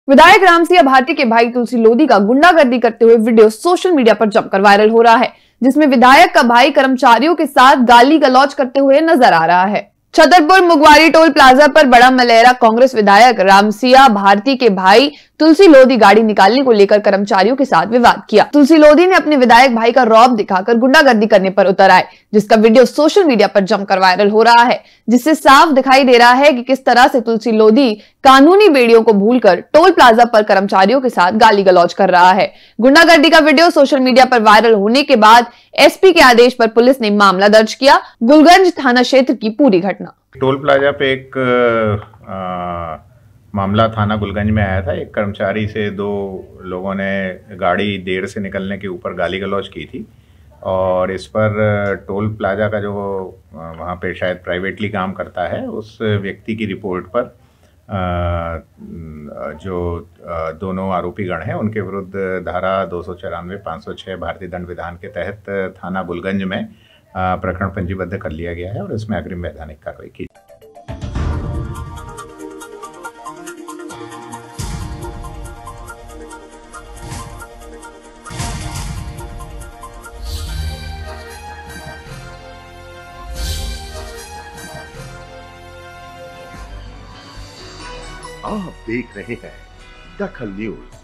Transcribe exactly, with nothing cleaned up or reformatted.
विधायक रामसिया भारती के भाई तुलसी लोधी का गुंडागर्दी करते हुए वीडियो सोशल मीडिया पर जमकर वायरल हो रहा है, जिसमें विधायक का भाई कर्मचारियों के साथ गाली गलौज करते हुए नजर आ रहा है। छतरपुर मुगवारी टोल प्लाजा पर बड़ा मलेरा कांग्रेस विधायक रामसिया भारती के भाई तुलसी लोधी गाड़ी निकालने को लेकर कर्मचारियों के साथ विवाद किया। तुलसी लोधी ने अपने विधायक भाई का रौब दिखाकर गुंडागर्दी करने पर उतर आए, जिसका वीडियो सोशल मीडिया पर जमकर वायरल हो रहा है, जिससे साफ दिखाई दे रहा है कि किस तरह से तुलसी लोधी कानूनी बेड़ियों को भूलकर टोल प्लाजा पर कर्मचारियों के साथ गाली गलौज कर रहा है। गुंडागर्दी का वीडियो सोशल मीडिया पर वायरल होने के बाद एसपी के आदेश पर पुलिस ने मामला दर्ज किया। गुलगंज थाना क्षेत्र की पूरी घटना। टोल प्लाजा पे एक आ, मामला थाना गुलगंज में आया था। एक कर्मचारी से दो लोगों ने गाड़ी देर से निकलने के ऊपर गाली गलौज की थी और इस पर टोल प्लाजा का जो वहाँ पे शायद प्राइवेटली काम करता है उस व्यक्ति की रिपोर्ट पर जो दोनों आरोपी गण हैं उनके विरुद्ध धारा दो सौ चौरानवे पाँच सौ छः भारतीय दंड विधान के तहत थाना गुलगंज में प्रकरण पंजीबद्ध कर लिया गया है और इसमें अग्रिम वैधानिक कार्रवाई की। आप देख रहे हैं दखल न्यूज।